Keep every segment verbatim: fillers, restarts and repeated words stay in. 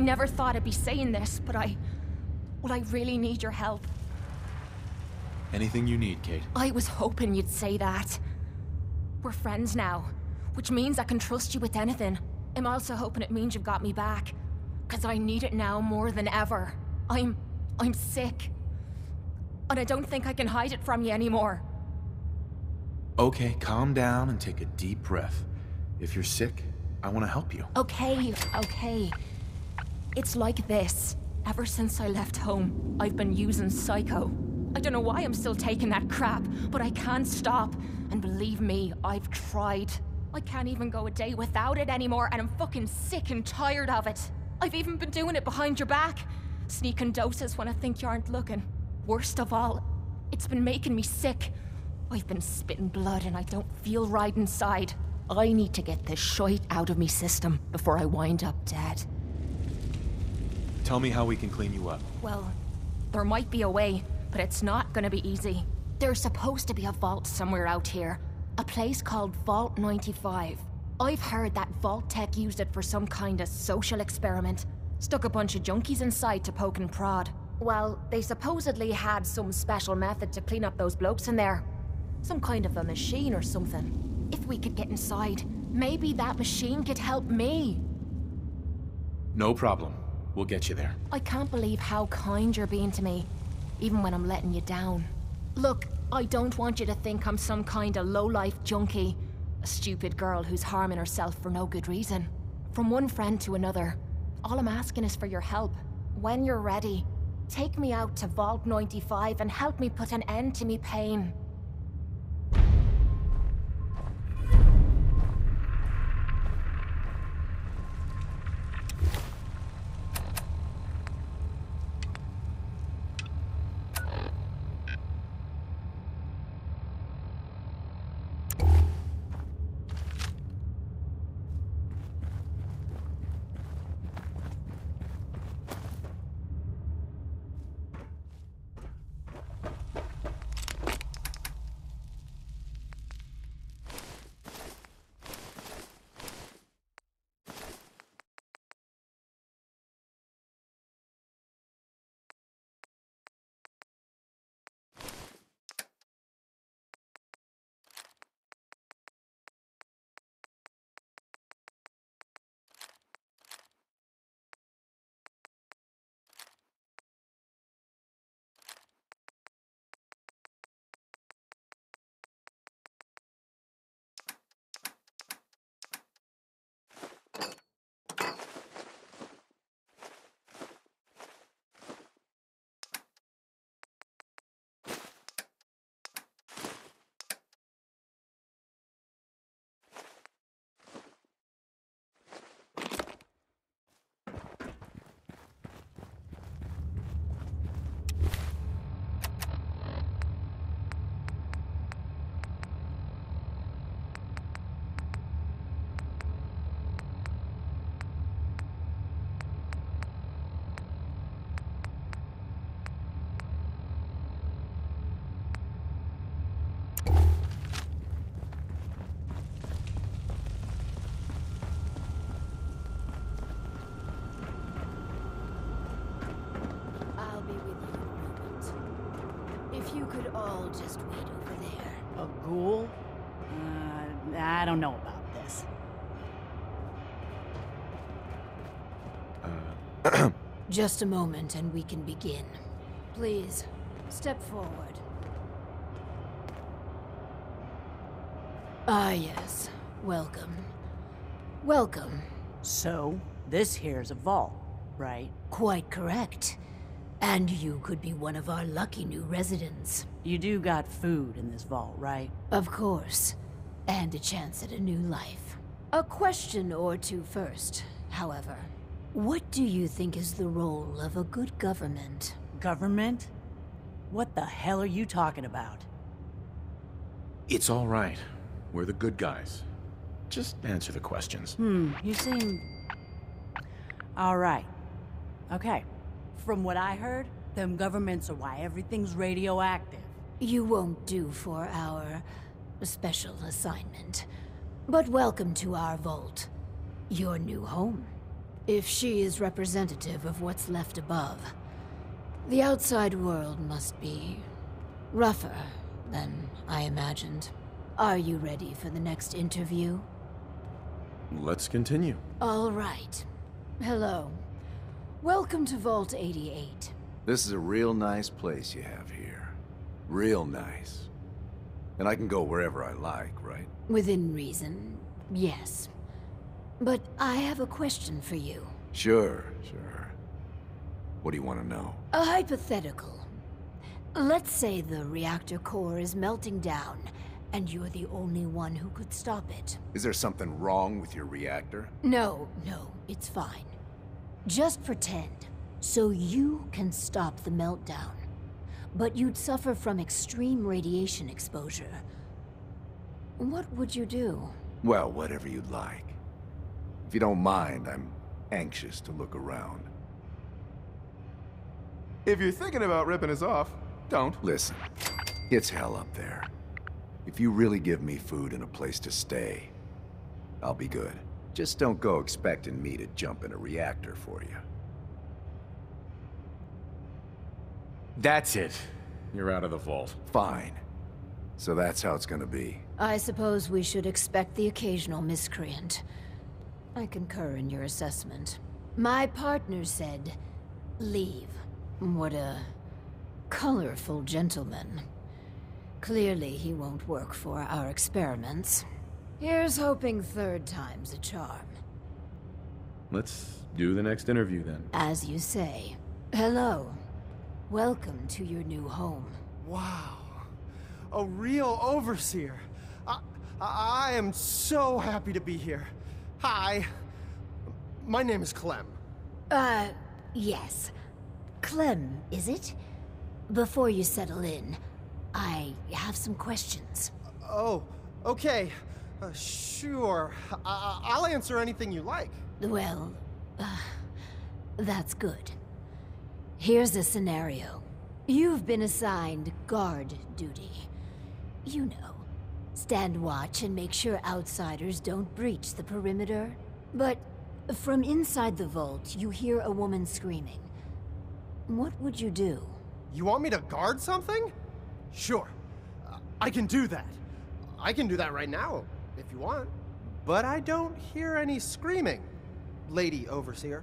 never thought I'd be saying this, but I... Well, I really need your help. Anything you need, Kate. I was hoping you'd say that. We're friends now, which means I can trust you with anything. I'm also hoping it means you've got me back, because I need it now more than ever. I'm... I'm sick. And I don't think I can hide it from you anymore. Okay, calm down and take a deep breath. If you're sick, I want to help you. Okay, okay. It's like this. Ever since I left home, I've been using Psycho. I don't know why I'm still taking that crap, but I can't stop. And believe me, I've tried. I can't even go a day without it anymore, and I'm fucking sick and tired of it. I've even been doing it behind your back. Sneaking doses when I think you aren't looking. Worst of all, it's been making me sick. I've been spitting blood and I don't feel right inside. I need to get this shite out of me system before I wind up dead. Tell me how we can clean you up. Well, there might be a way, but it's not gonna be easy. There's supposed to be a vault somewhere out here. A place called Vault ninety-five. I've heard that Vault Tech used it for some kind of social experiment. Stuck a bunch of junkies inside to poke and prod. Well, they supposedly had some special method to clean up those blokes in there. Some kind of a machine or something. If we could get inside, maybe that machine could help me. No problem. We'll get you there. I can't believe how kind you're being to me, even when I'm letting you down. Look, I don't want you to think I'm some kind of low-life junkie. A stupid girl who's harming herself for no good reason. From one friend to another. All I'm asking is for your help. When you're ready, take me out to Vault ninety-five and help me put an end to me pain. You could all just wait over there. A ghoul? Uh, I don't know about this. Uh... Just a moment and we can begin. Please, step forward. Ah, yes. Welcome. Welcome. So, this here's a vault, right? Quite correct. And you could be one of our lucky new residents. You do got food in this vault, right? Of course. And a chance at a new life. A question or two first, however. What do you think is the role of a good government? Government? What the hell are you talking about? It's all right. We're the good guys. Just answer the questions. Hmm, you seem... All right. Okay. From what I heard, them governments are why everything's radioactive. You won't do for our special assignment. But welcome to our vault. Your new home. If she is representative of what's left above, the outside world must be rougher than I imagined. Are you ready for the next interview? Let's continue. All right. Hello. Welcome to Vault eighty-eight. This is a real nice place you have here. Real nice. And I can go wherever I like, right? Within reason, yes. But I have a question for you. Sure, sure. What do you want to know? A hypothetical. Let's say the reactor core is melting down, and you're the only one who could stop it. Is there something wrong with your reactor? No, no, it's fine. Just pretend, so you can stop the meltdown. But you'd suffer from extreme radiation exposure. What would you do? Well, whatever you'd like. If you don't mind, I'm anxious to look around. If you're thinking about ripping us off, don't. Listen, it's hell up there. If you really give me food and a place to stay, I'll be good. Just don't go expecting me to jump in a reactor for you. That's it. You're out of the vault. Fine. So that's how it's gonna be. I suppose we should expect the occasional miscreant. I concur in your assessment. My partner said, leave. What a colorful gentleman. Clearly he won't work for our experiments. Here's hoping third time's a charm. Let's do the next interview then. As you say. Hello. Welcome to your new home. Wow. A real overseer. I, I, I am so happy to be here. Hi. My name is Clem. Uh, yes. Clem, is it? Before you settle in, I have some questions. Oh, okay. Uh, sure. I I'll answer anything you like. Well, uh, that's good. Here's a scenario. You've been assigned guard duty. You know, stand watch and make sure outsiders don't breach the perimeter. But from inside the vault, you hear a woman screaming. What would you do? You want me to guard something? Sure. Uh, I can do that. I can do that right now, if you want. But I don't hear any screaming, Lady Overseer.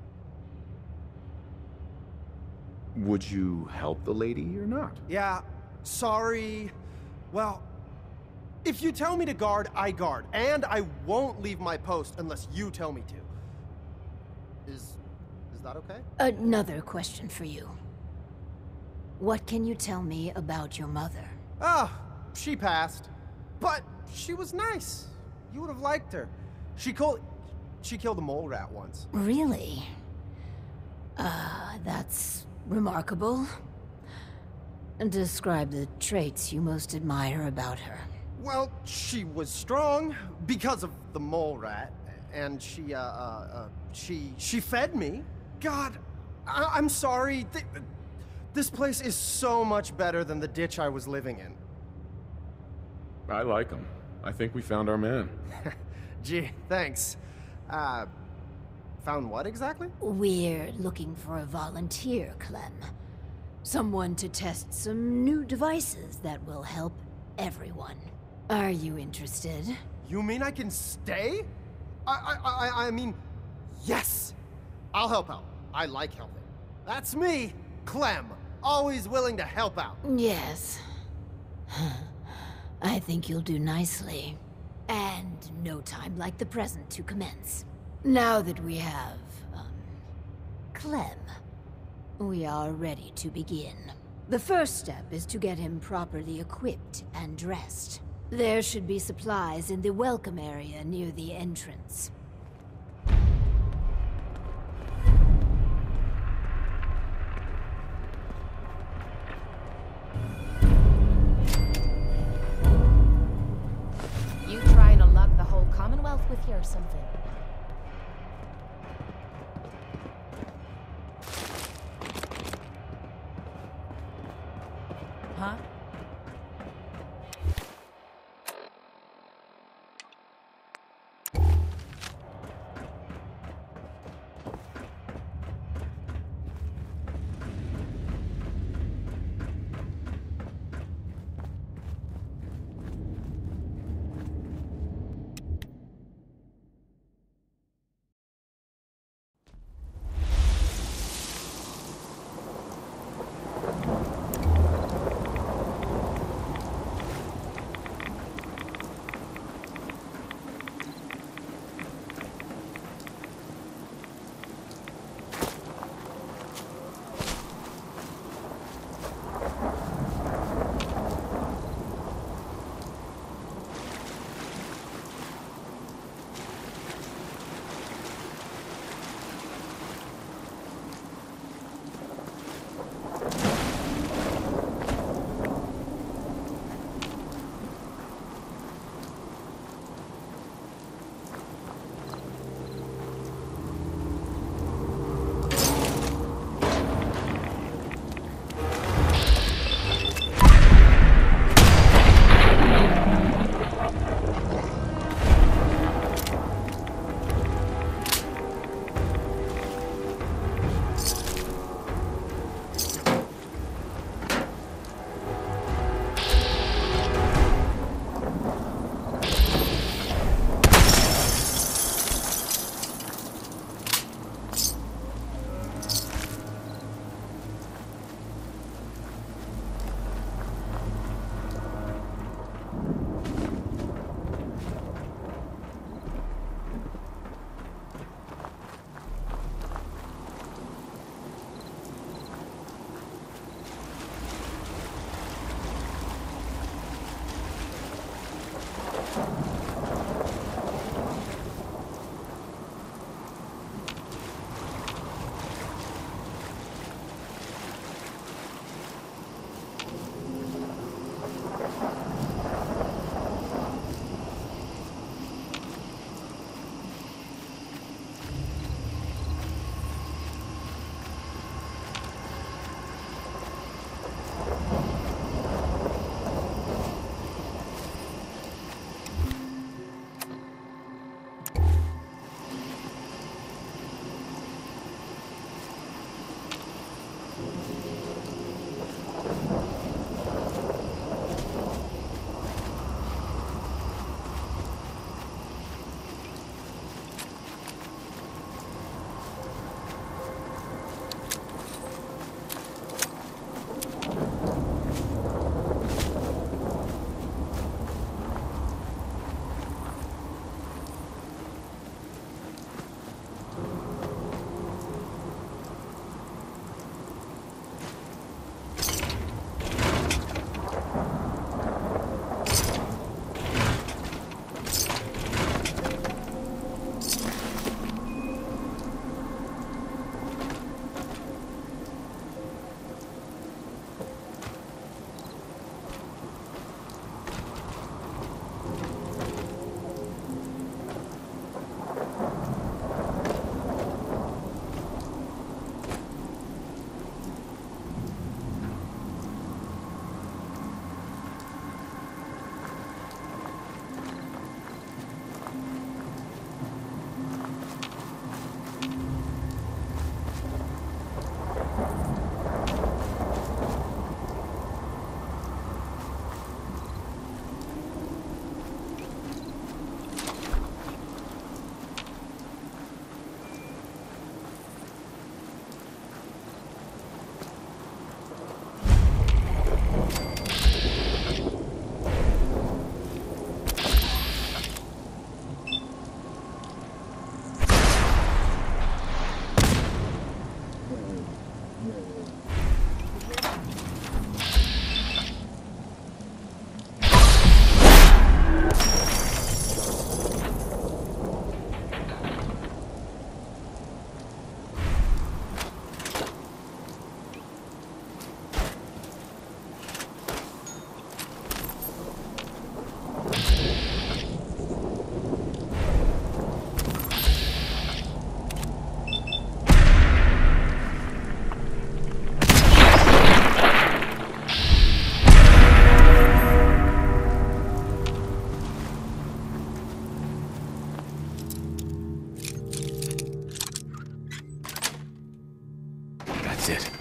Would you help the lady or not? Yeah, sorry. Well, if you tell me to guard, I guard. And I won't leave my post unless you tell me to. Is... is that okay? Another question for you. What can you tell me about your mother? Ah, she passed. But she was nice. You would have liked her. She called... she killed a mole rat once. Really? Uh, that's remarkable. Describe the traits you most admire about her. Well, she was strong because of the mole rat, and she, uh, uh, uh she, she fed me. God, I I'm sorry. Th this place is so much better than the ditch I was living in. I like him. I think we found our man. Gee, thanks. Uh, found what exactly? We're looking for a volunteer, Clem. Someone to test some new devices that will help everyone. Are you interested? You mean I can stay? I, I, I, I mean, yes! I'll help out. I like helping. That's me, Clem. Always willing to help out. Yes. I think you'll do nicely. And no time like the present to commence. Now that we have, um, Clem, we are ready to begin. The first step is to get him properly equipped and dressed. There should be supplies in the welcome area near the entrance. You trying to lug the whole Commonwealth with you or something? Huh? That's it.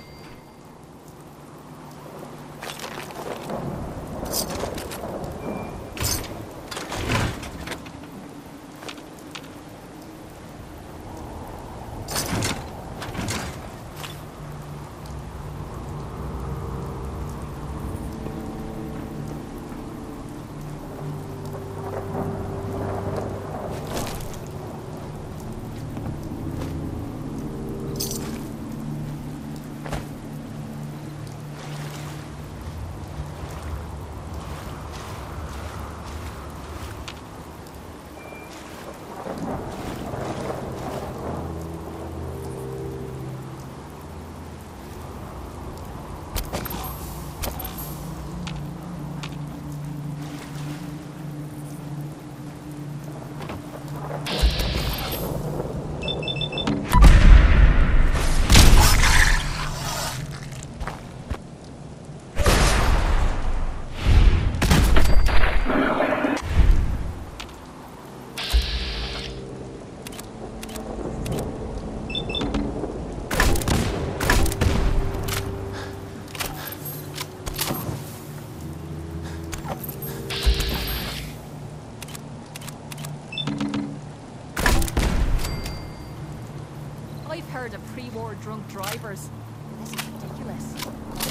I've heard of pre-war drunk drivers. This is ridiculous.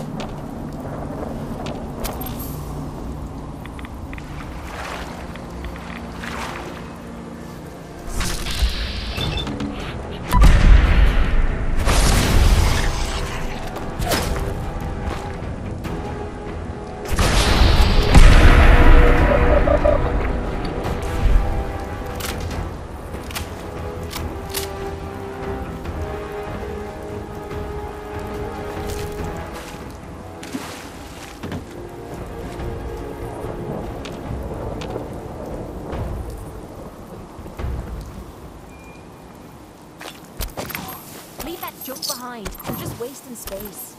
Leave that junk behind. You're just wasting space.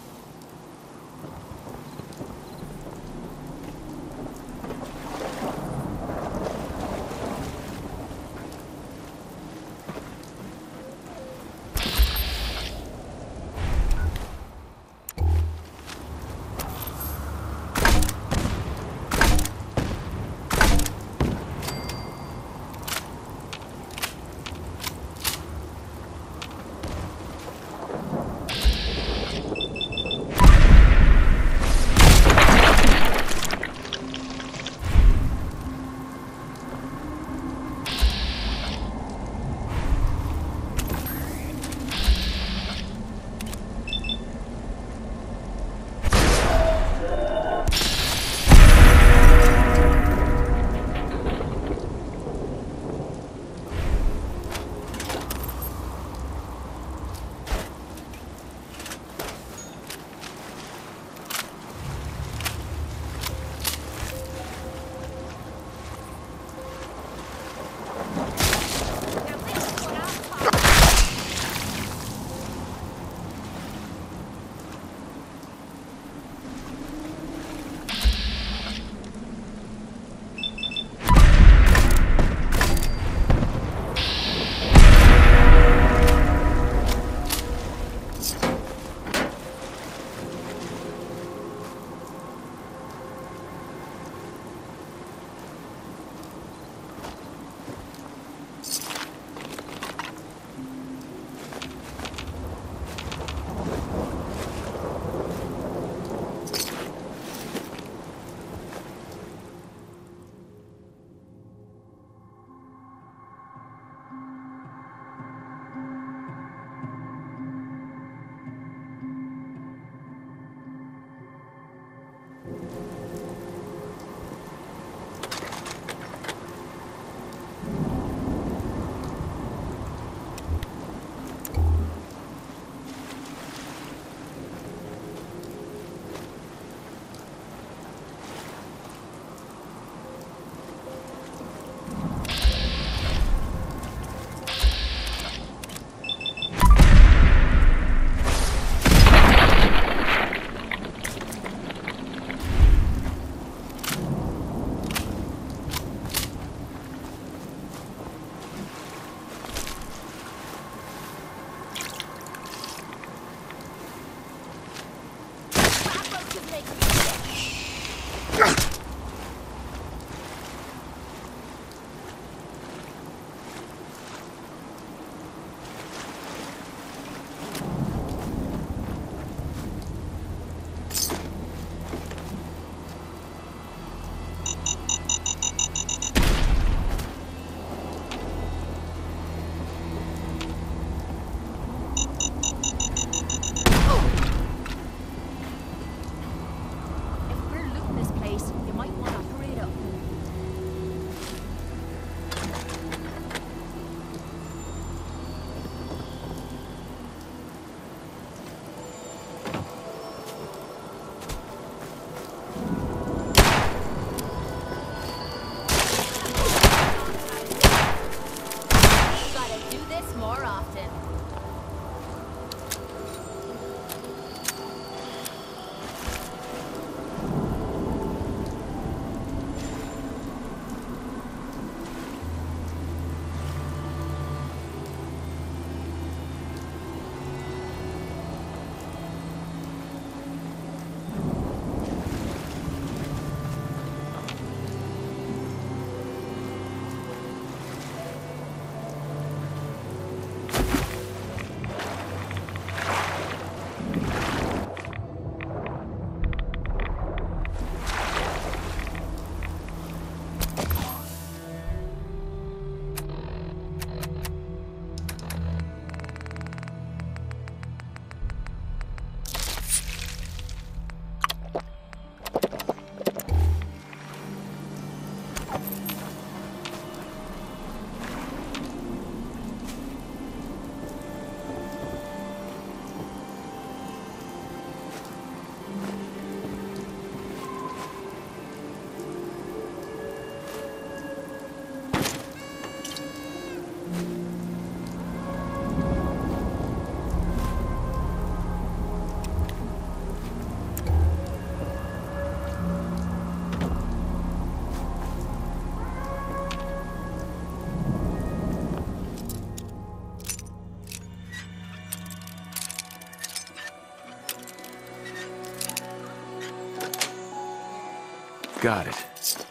Got it.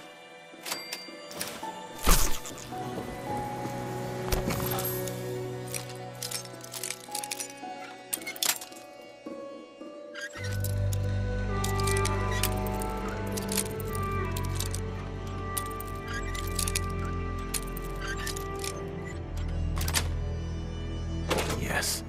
Yes.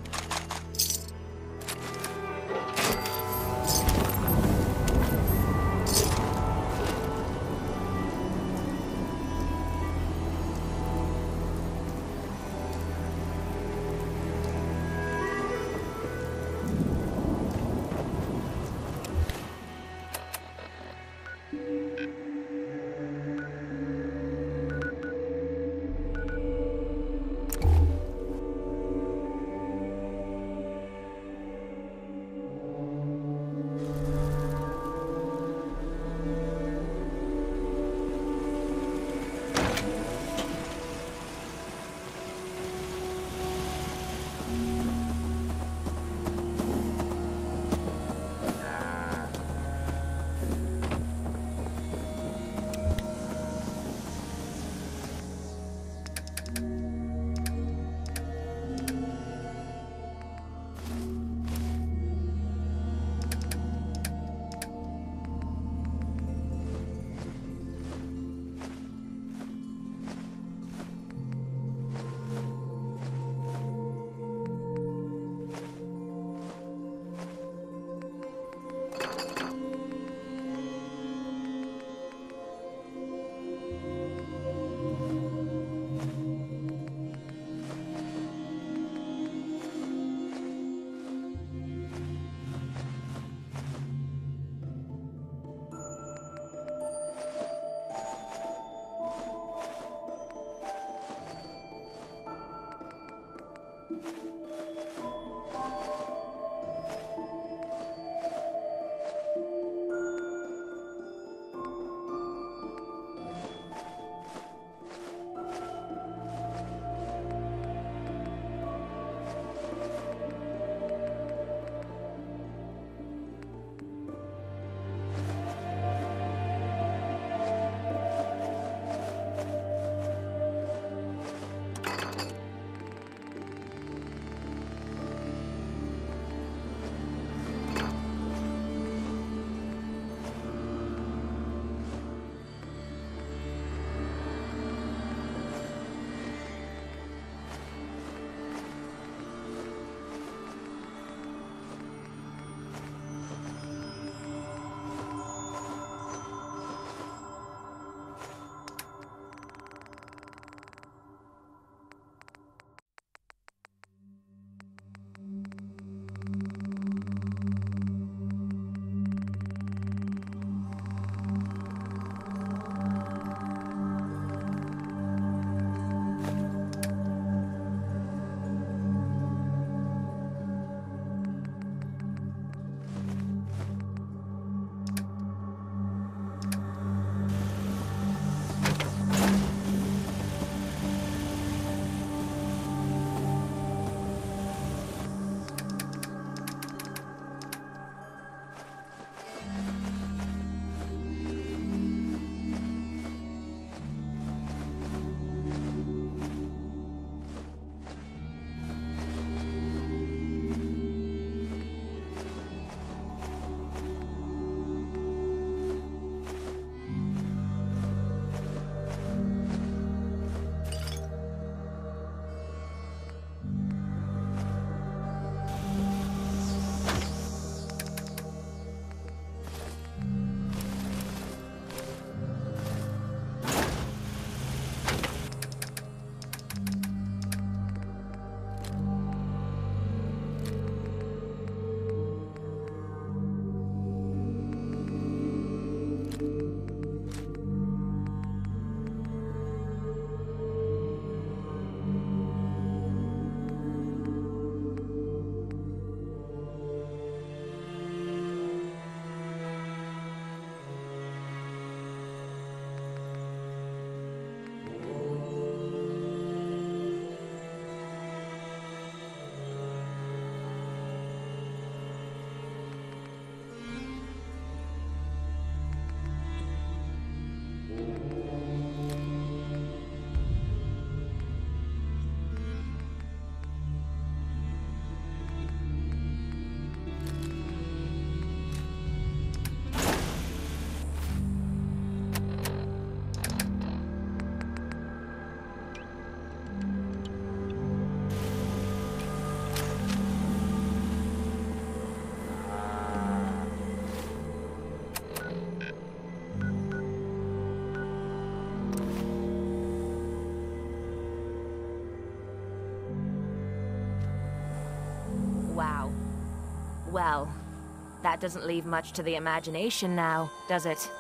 Well, that doesn't leave much to the imagination now, does it?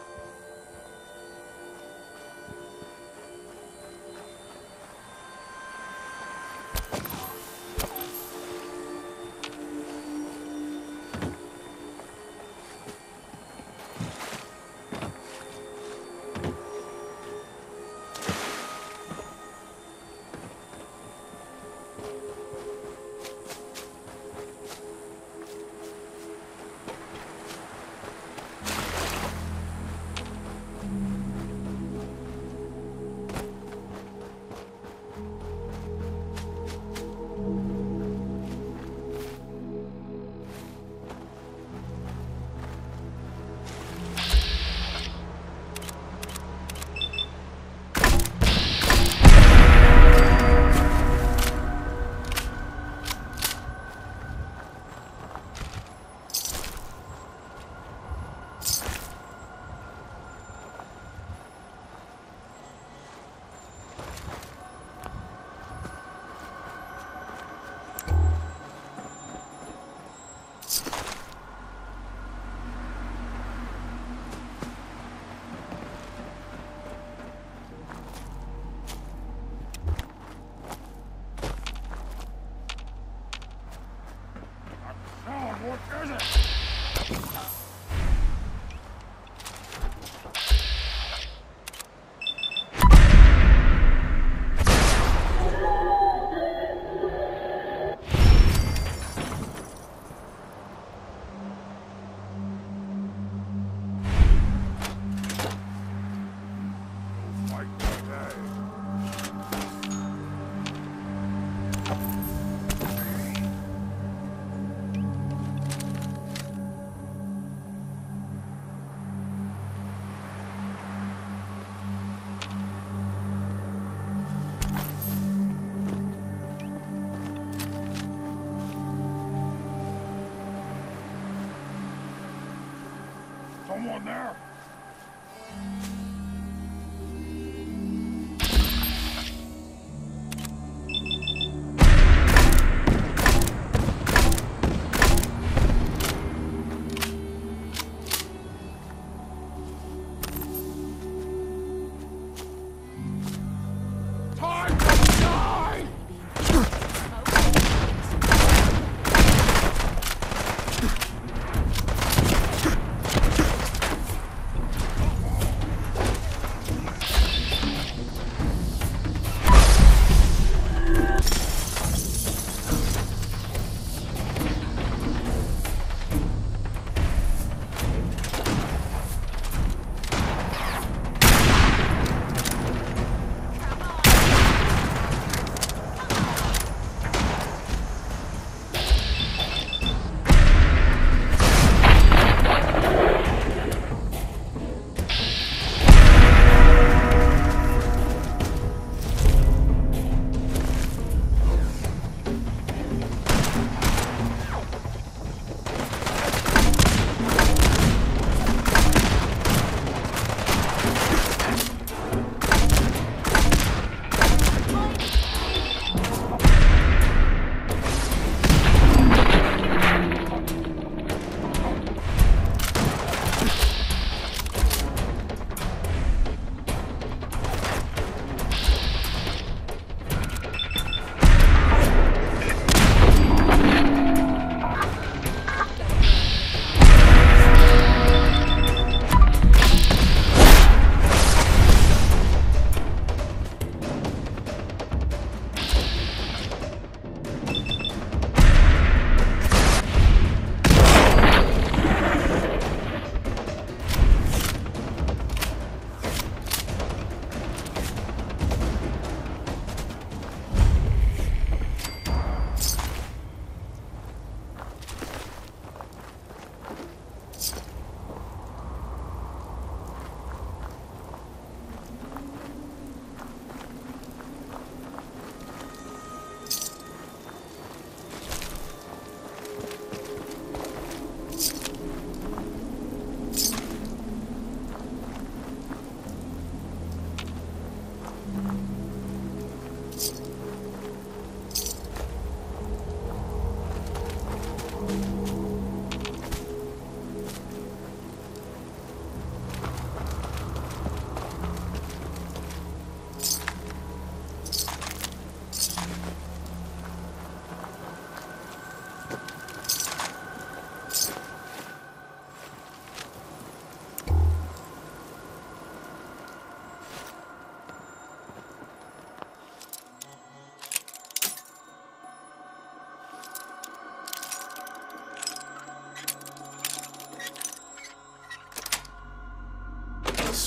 Someone there? Time to die!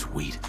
Sweet.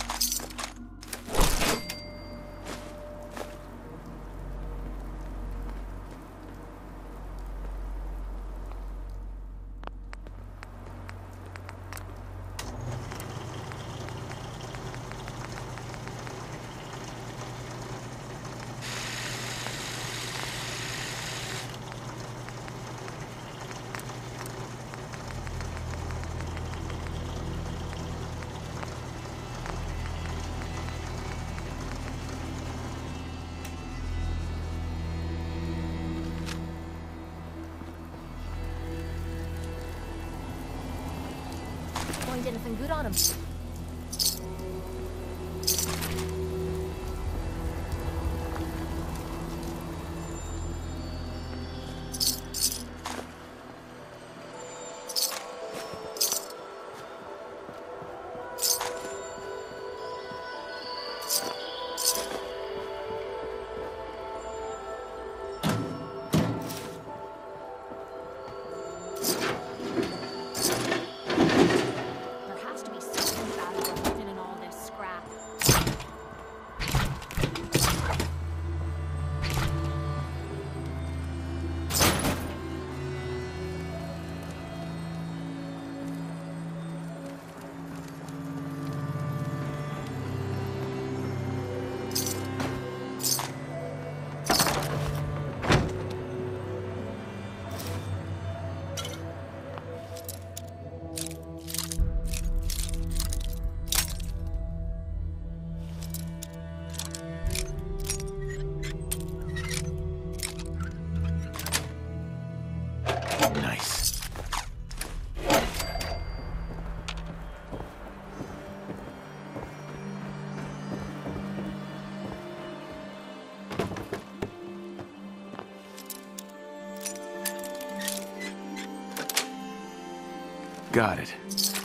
Find anything good on him? Nice. Got it.